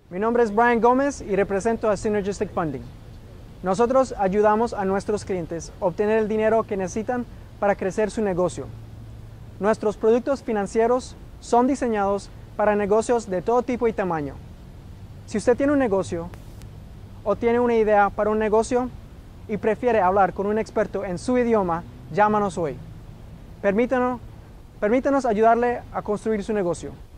Mi nombre es Brian Gómez y represento a Synergistic Funding. Nosotros ayudamos a nuestros clientes a obtener el dinero que necesitan para crecer su negocio. Nuestros productos financieros son diseñados para negocios de todo tipo y tamaño. Si usted tiene un negocio o tiene una idea para un negocio y prefiere hablar con un experto en su idioma, llámanos hoy. Permítanos ayudarle a construir su negocio.